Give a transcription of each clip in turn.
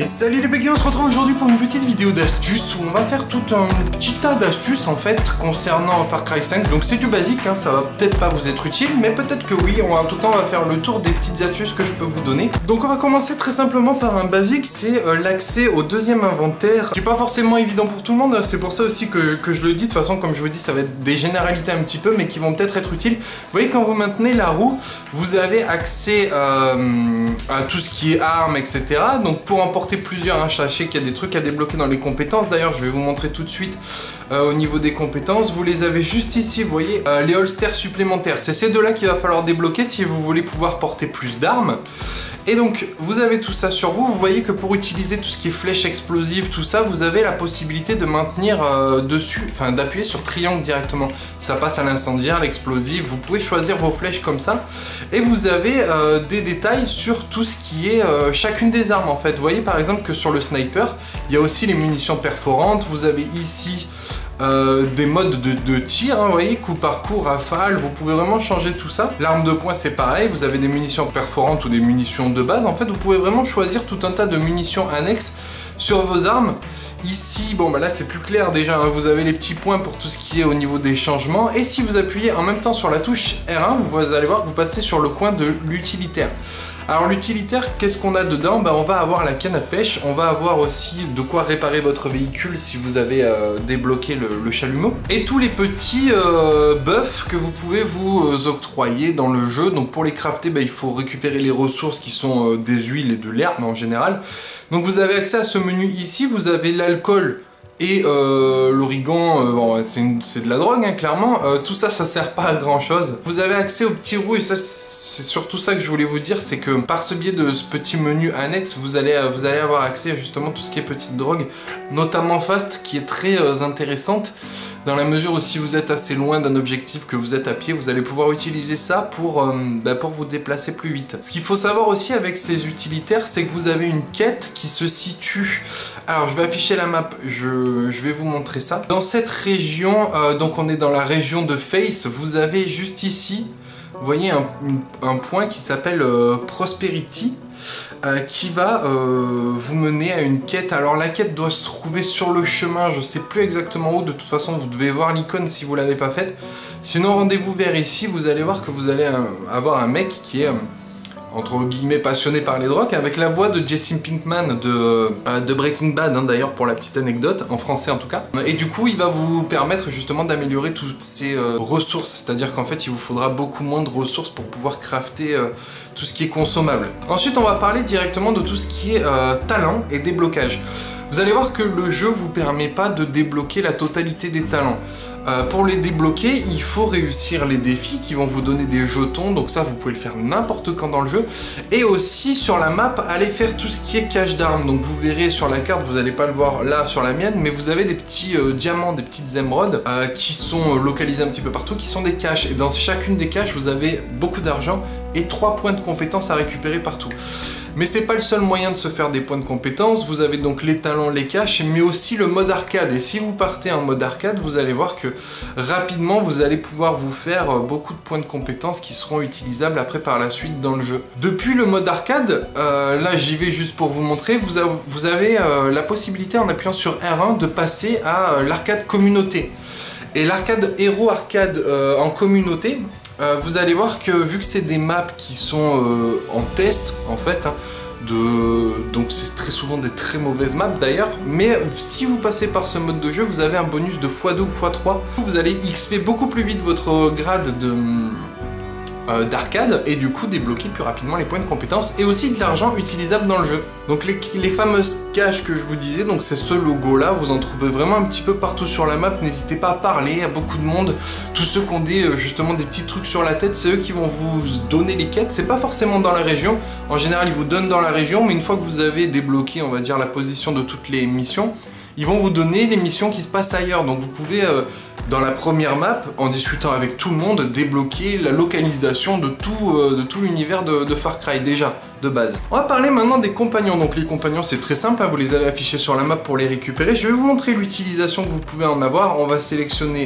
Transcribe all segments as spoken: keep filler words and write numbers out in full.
Et salut les béguins, on se retrouve aujourd'hui pour une petite vidéo d'astuces où on va faire tout un petit tas d'astuces en fait concernant Far Cry cinq. Donc c'est du basique, hein, ça va peut-être pas vous être utile, mais peut-être que oui. On va, en tout cas on va faire le tour des petites astuces que je peux vous donner. Donc on va commencer très simplement par un basique, c'est euh, l'accès au deuxième inventaire, qui est pas forcément évident pour tout le monde, hein. C'est pour ça aussi que, que je le dis. De toute façon, comme je vous dis, ça va être des généralités un petit peu, mais qui vont peut-être être utiles. Vous voyez, quand vous maintenez la roue, vous avez accès euh, à tout ce qui est armes, et cetera. Donc pour emporter plusieurs, hein, sachez qu'il y a des trucs à débloquer dans les compétences. D'ailleurs, je vais vous montrer tout de suite euh, au niveau des compétences. Vous les avez juste ici, vous voyez, euh, les holsters supplémentaires. C'est ces deux-là qu'il va falloir débloquer si vous voulez pouvoir porter plus d'armes. Et donc, vous avez tout ça sur vous. Vous voyez que pour utiliser tout ce qui est flèches explosives, tout ça, vous avez la possibilité de maintenir euh, dessus, enfin d'appuyer sur triangle directement. Ça passe à l'incendiaire, l'explosif. Vous pouvez choisir vos flèches comme ça. Et vous avez euh, des détails sur tout ce qui est euh, chacune des armes en fait. Vous voyez par exemple que sur le sniper, il y a aussi les munitions perforantes. Vous avez ici Euh, des modes de, de tir, hein, vous voyez, coup par coup, rafale, vous pouvez vraiment changer tout ça. L'arme de poing c'est pareil, vous avez des munitions perforantes ou des munitions de base. En fait, vous pouvez vraiment choisir tout un tas de munitions annexes sur vos armes. Ici, bon bah là c'est plus clair déjà, hein, vous avez les petits points pour tout ce qui est au niveau des changements. Et si vous appuyez en même temps sur la touche R un, vous allez voir que vous passez sur le coin de l'utilitaire. Alors l'utilitaire, qu'est-ce qu'on a dedans? Bah, on va avoir la canne à pêche, on va avoir aussi de quoi réparer votre véhicule si vous avez euh, débloqué le, le chalumeau. Et tous les petits euh, buffs que vous pouvez vous euh, octroyer dans le jeu. Donc pour les crafter, bah, il faut récupérer les ressources qui sont euh, des huiles et de l'herbe en général. Donc vous avez accès à ce menu ici, vous avez l'alcool et euh, l'origan, euh, bon, c'est de la drogue, hein, clairement. Euh, tout ça, ça sert pas à grand chose. Vous avez accès aux petits roues, et ça, c'est surtout ça que je voulais vous dire, c'est que par ce biais de ce petit menu annexe, vous allez, vous allez avoir accès à justement tout ce qui est petite drogue, notamment Fast, qui est très euh, intéressante, dans la mesure où si vous êtes assez loin d'un objectif, que vous êtes à pied, vous allez pouvoir utiliser ça pour, euh, bah, pour vous déplacer plus vite. Ce qu'il faut savoir aussi avec ces utilitaires, c'est que vous avez une quête qui se situe... Alors, je vais afficher la map, je, je vais vous montrer ça. Dans cette région, euh, donc on est dans la région de Face, vous avez juste ici, vous voyez un, un point qui s'appelle euh, Prosperity, euh, qui va euh, vous mener à une quête. Alors la quête doit se trouver sur le chemin, je sais plus exactement où, de toute façon vous devez voir l'icône si vous l'avez pas faite. Sinon rendez-vous vers ici, vous allez voir que vous allez euh, avoir un mec qui est... Euh, entre guillemets passionné par les drogues, avec la voix de Jesse Pinkman de, euh, de Breaking Bad, hein, d'ailleurs pour la petite anecdote, en français en tout cas. Et du coup il va vous permettre justement d'améliorer toutes ces euh, ressources, c'est-à-dire qu'en fait il vous faudra beaucoup moins de ressources pour pouvoir crafter euh, tout ce qui est consommable. Ensuite on va parler directement de tout ce qui est euh, talent et déblocage. Vous allez voir que le jeu vous permet pas de débloquer la totalité des talents. Euh, pour les débloquer, il faut réussir les défis qui vont vous donner des jetons, donc ça vous pouvez le faire n'importe quand dans le jeu. Et aussi sur la map, allez faire tout ce qui est cache d'armes. Donc vous verrez sur la carte, vous n'allez pas le voir là sur la mienne, mais vous avez des petits euh, diamants, des petites émeraudes euh, qui sont localisés un petit peu partout, qui sont des caches. Et dans chacune des caches, vous avez beaucoup d'argent et trois points de compétences à récupérer partout. Mais c'est pas le seul moyen de se faire des points de compétence. Vous avez donc les talents, les caches, mais aussi le mode arcade. Et si vous partez en mode arcade, vous allez voir que rapidement vous allez pouvoir vous faire beaucoup de points de compétences qui seront utilisables après par la suite dans le jeu. Depuis le mode arcade, euh, là j'y vais juste pour vous montrer, vous avez, vous avez euh, la possibilité en appuyant sur R un de passer à euh, l'arcade communauté. Et l'arcade héros arcade euh, en communauté, Euh, vous allez voir que vu que c'est des maps qui sont euh, en test en fait, hein, de... donc c'est très souvent des très mauvaises maps d'ailleurs, mais si vous passez par ce mode de jeu, vous avez un bonus de fois deux ou fois trois. Vous allez X P beaucoup plus vite votre grade de... Euh, d'arcade et du coup débloquer plus rapidement les points de compétence et aussi de l'argent utilisable dans le jeu. Donc les, les fameuses caches que je vous disais, donc c'est ce logo là, vous en trouvez vraiment un petit peu partout sur la map. N'hésitez pas à parler à beaucoup de monde, tous ceux qui ont des, euh, justement des petits trucs sur la tête, c'est eux qui vont vous donner les quêtes. C'est pas forcément dans la région, en général ils vous donnent dans la région, mais une fois que vous avez débloqué on va dire la position de toutes les missions, ils vont vous donner les missions qui se passent ailleurs. Donc vous pouvez euh, dans la première map, en discutant avec tout le monde, débloquer la localisation de tout, euh, de tout l'univers de, de Far Cry déjà, de base. On va parler maintenant des compagnons. Donc les compagnons c'est très simple, hein, vous les avez affichés sur la map pour les récupérer. Je vais vous montrer l'utilisation que vous pouvez en avoir. On va sélectionner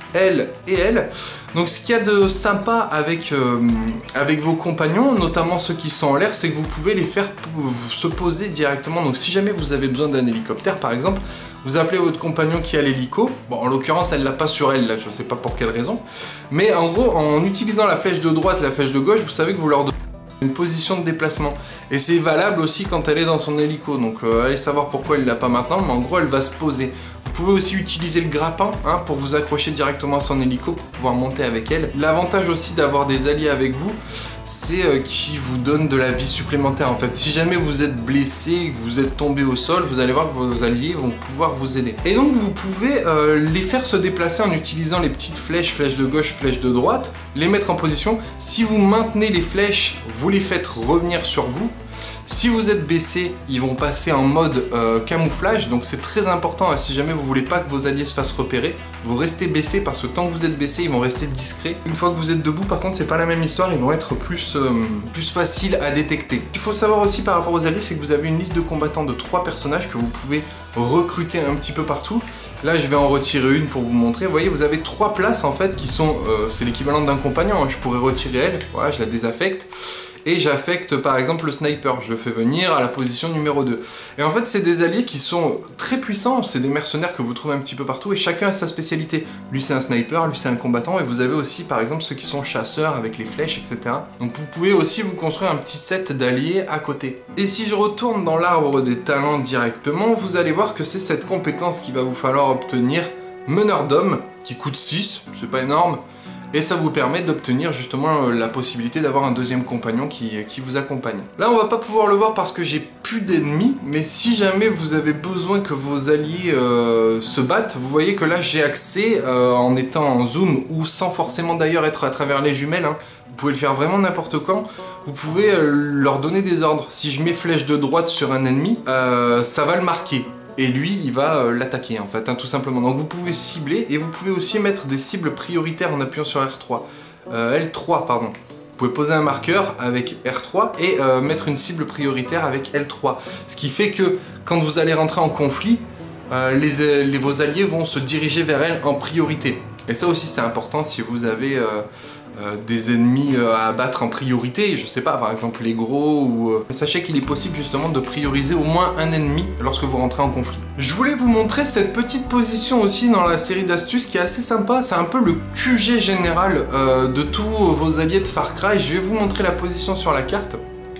elle et elle. Donc ce qu'il y a de sympa avec, euh, avec vos compagnons, notamment ceux qui sont en l'air, c'est que vous pouvez les faire se poser directement. Donc si jamais vous avez besoin d'un hélicoptère par exemple, vous appelez votre compagnon qui a l'hélico. Bon, en l'occurrence, elle l'a pas sur elle, là, je sais pas pour quelle raison. Mais en gros, en utilisant la flèche de droite et la flèche de gauche, vous savez que vous leur donnez une position de déplacement. Et c'est valable aussi quand elle est dans son hélico. Donc euh, allez savoir pourquoi elle l'a pas maintenant, mais en gros, elle va se poser. Vous pouvez aussi utiliser le grappin hein, pour vous accrocher directement à son hélico pour pouvoir monter avec elle. L'avantage aussi d'avoir des alliés avec vous, c'est euh, qu'ils vous donnent de la vie supplémentaire en fait. Si jamais vous êtes blessé, que vous êtes tombé au sol, vous allez voir que vos alliés vont pouvoir vous aider. Et donc vous pouvez euh, les faire se déplacer en utilisant les petites flèches, flèche de gauche, flèche de droite, les mettre en position. Si vous maintenez les flèches, vous les faites revenir sur vous. Si vous êtes baissé, ils vont passer en mode euh, camouflage, donc c'est très important, hein, si jamais vous voulez pas que vos alliés se fassent repérer, vous restez baissé parce que tant que vous êtes baissé, ils vont rester discrets. Une fois que vous êtes debout, par contre, c'est pas la même histoire, ils vont être plus, euh, plus faciles à détecter. Ce qu'il faut savoir aussi par rapport aux alliés, c'est que vous avez une liste de combattants de trois personnages que vous pouvez recruter un petit peu partout. Là, je vais en retirer une pour vous montrer. Vous voyez, vous avez trois places en fait qui sont, euh, c'est l'équivalent d'un compagnon, hein. Je pourrais retirer elle, voilà, je la désaffecte. Et j'affecte par exemple le sniper, je le fais venir à la position numéro deux. Et en fait c'est des alliés qui sont très puissants, c'est des mercenaires que vous trouvez un petit peu partout et chacun a sa spécialité. Lui c'est un sniper, lui c'est un combattant et vous avez aussi par exemple ceux qui sont chasseurs avec les flèches et cetera. Donc vous pouvez aussi vous construire un petit set d'alliés à côté. Et si je retourne dans l'arbre des talents directement, vous allez voir que c'est cette compétence qu'il va vous falloir obtenir, meneur d'hommes, qui coûte six, c'est pas énorme. Et ça vous permet d'obtenir justement la possibilité d'avoir un deuxième compagnon qui, qui vous accompagne. Là on va pas pouvoir le voir parce que j'ai plus d'ennemis, mais si jamais vous avez besoin que vos alliés euh, se battent, vous voyez que là j'ai accès euh, en étant en zoom ou sans forcément d'ailleurs être à travers les jumelles, hein. Vous pouvez le faire vraiment n'importe quand, vous pouvez euh, leur donner des ordres. Si je mets flèche de droite sur un ennemi, euh, ça va le marquer. Et lui, il va euh, l'attaquer en fait, hein, tout simplement. Donc vous pouvez cibler et vous pouvez aussi mettre des cibles prioritaires en appuyant sur R trois. Euh, L trois, pardon. Vous pouvez poser un marqueur avec R trois et euh, mettre une cible prioritaire avec L trois. Ce qui fait que quand vous allez rentrer en conflit, euh, les, les, vos alliés vont se diriger vers elle en priorité. Et ça aussi c'est important si vous avez euh, euh, des ennemis euh, à abattre en priorité, je sais pas, par exemple les gros ou... Euh... Sachez qu'il est possible justement de prioriser au moins un ennemi lorsque vous rentrez en conflit. Je voulais vous montrer cette petite position aussi dans la série d'astuces qui est assez sympa, c'est un peu le Q G général euh, de tous vos alliés de Far Cry. Je vais vous montrer la position sur la carte.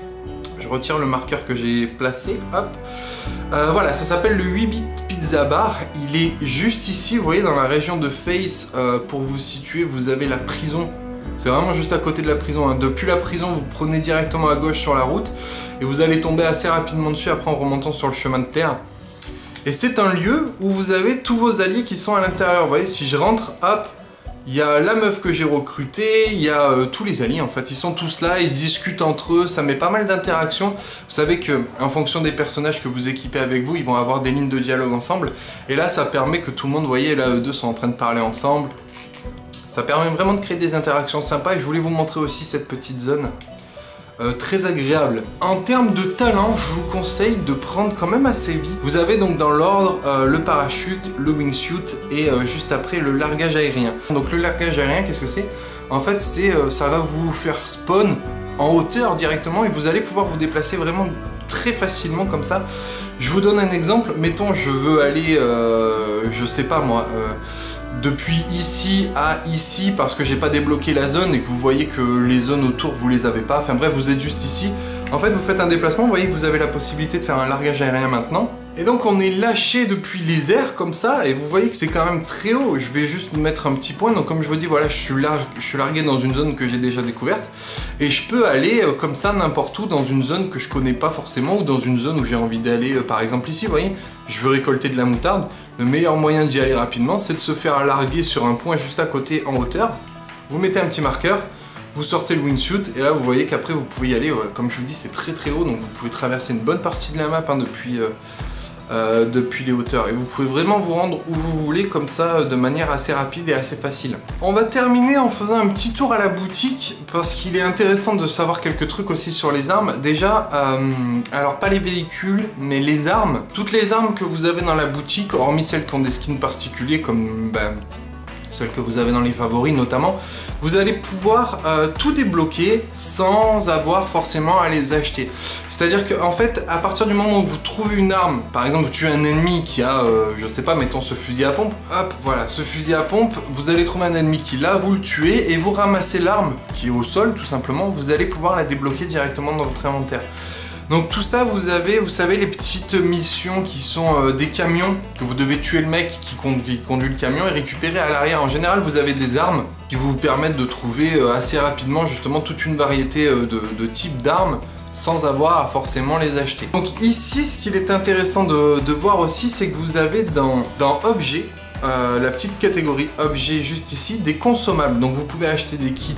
Je retire le marqueur que j'ai placé, hop. Euh, voilà, ça s'appelle le huit bit Pizza Bar, il est juste ici, vous voyez, dans la région de Face, euh, pour vous situer, vous avez la prison. C'est vraiment juste à côté de la prison, hein. Depuis la prison, vous prenez directement à gauche sur la route et vous allez tomber assez rapidement dessus après en remontant sur le chemin de terre. Et c'est un lieu où vous avez tous vos alliés qui sont à l'intérieur. Vous voyez, si je rentre, hop, il y a la meuf que j'ai recrutée, il y a euh, tous les alliés en fait, ils sont tous là, ils discutent entre eux, ça met pas mal d'interactions. Vous savez que en fonction des personnages que vous équipez avec vous, ils vont avoir des lignes de dialogue ensemble. Et là, ça permet que tout le monde, vous voyez, là, eux deux sont en train de parler ensemble. Ça permet vraiment de créer des interactions sympas et je voulais vous montrer aussi cette petite zone euh, très agréable. En termes de talent, je vous conseille de prendre quand même assez vite. Vous avez donc dans l'ordre euh, le parachute, le wingsuit et euh, juste après le largage aérien. Donc le largage aérien, qu'est-ce que c'est? En fait, c'est euh, ça va vous faire spawn en hauteur directement et vous allez pouvoir vous déplacer vraiment très facilement comme ça. Je vous donne un exemple, mettons je veux aller, euh, je sais pas moi, euh, depuis ici à ici parce que j'ai pas débloqué la zone et que vous voyez que les zones autour vous les avez pas, enfin bref vous êtes juste ici. En fait vous faites un déplacement, vous voyez que vous avez la possibilité de faire un largage aérien maintenant. Et donc on est lâché depuis les airs comme ça et vous voyez que c'est quand même très haut. Je vais juste mettre un petit point, donc comme je vous dis voilà je suis, largue, je suis largué dans une zone que j'ai déjà découverte et je peux aller euh, comme ça n'importe où dans une zone que je connais pas forcément ou dans une zone où j'ai envie d'aller, euh, par exemple ici vous voyez, je veux récolter de la moutarde. Le meilleur moyen d'y aller rapidement c'est de se faire larguer sur un point juste à côté en hauteur. Vous mettez un petit marqueur, vous sortez le wingsuit et là vous voyez qu'après vous pouvez y aller, ouais, comme je vous dis c'est très très haut donc vous pouvez traverser une bonne partie de la map hein, depuis... Euh, Euh, depuis les hauteurs et vous pouvez vraiment vous rendre où vous voulez comme ça de manière assez rapide et assez facile. On va terminer en faisant un petit tour à la boutique parce qu'il est intéressant de savoir quelques trucs aussi sur les armes. Déjà, euh, alors pas les véhicules mais les armes. Toutes les armes que vous avez dans la boutique, hormis celles qui ont des skins particuliers comme ben, celle que vous avez dans les favoris notamment, vous allez pouvoir euh, tout débloquer sans avoir forcément à les acheter. C'est-à-dire qu'en fait, à partir du moment où vous trouvez une arme, par exemple vous tuez un ennemi qui a, euh, je sais pas, mettons ce fusil à pompe, hop, voilà, ce fusil à pompe, vous allez trouver un ennemi qui l'a, vous le tuez et vous ramassez l'arme qui est au sol tout simplement, vous allez pouvoir la débloquer directement dans votre inventaire. Donc tout ça, vous avez, vous savez, les petites missions qui sont euh, des camions, que vous devez tuer le mec qui conduit, qui conduit le camion et récupérer à l'arrière. En général, vous avez des armes qui vous permettent de trouver euh, assez rapidement justement toute une variété euh, de, de types d'armes sans avoir à forcément les acheter. Donc ici, ce qu'il est intéressant de, de voir aussi, c'est que vous avez dans, dans Objets, euh, la petite catégorie Objets juste ici, des consommables. Donc vous pouvez acheter des kits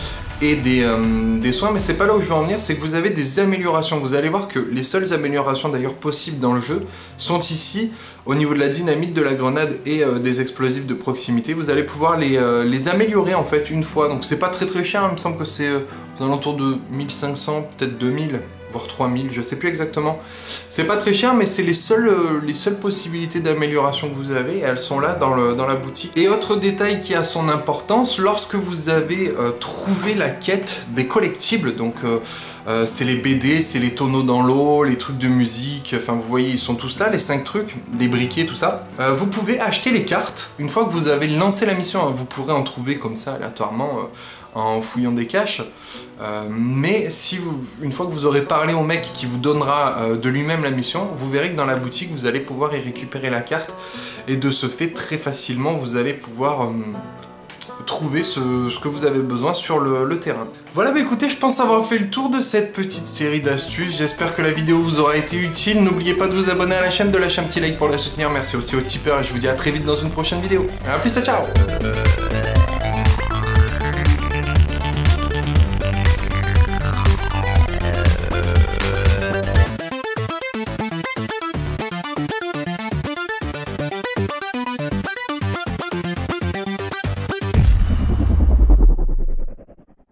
et des, euh, des soins, mais c'est pas là où je veux en venir, c'est que vous avez des améliorations. Vous allez voir que les seules améliorations d'ailleurs possibles dans le jeu sont ici, au niveau de la dynamite, de la grenade et euh, des explosifs de proximité. Vous allez pouvoir les, euh, les améliorer en fait une fois, donc c'est pas très très cher, il me semble que c'est euh, aux alentours de mille cinq cents, peut-être deux mille, voire trois mille, je sais plus exactement. C'est pas très cher, mais c'est les seules, euh, les seules possibilités d'amélioration que vous avez, et elles sont là dans, le, dans la boutique. Et autre détail qui a son importance, lorsque vous avez euh, trouvé la quête des collectibles, donc euh, euh, c'est les B D, c'est les tonneaux dans l'eau, les trucs de musique, enfin vous voyez ils sont tous là, les cinq trucs, les briquets, tout ça. Euh, vous pouvez acheter les cartes, une fois que vous avez lancé la mission, hein, vous pourrez en trouver comme ça aléatoirement, euh, en fouillant des caches, euh, mais si vous, une fois que vous aurez parlé au mec qui vous donnera euh, de lui-même la mission, vous verrez que dans la boutique vous allez pouvoir y récupérer la carte, et de ce fait très facilement vous allez pouvoir euh, trouver ce, ce que vous avez besoin sur le, le terrain. Voilà, bah écoutez, je pense avoir fait le tour de cette petite série d'astuces. J'espère que la vidéo vous aura été utile. N'oubliez pas de vous abonner à la chaîne, de lâcher un petit like pour la soutenir. Merci aussi aux tipeurs et je vous dis à très vite dans une prochaine vidéo. A plus, ciao ciao.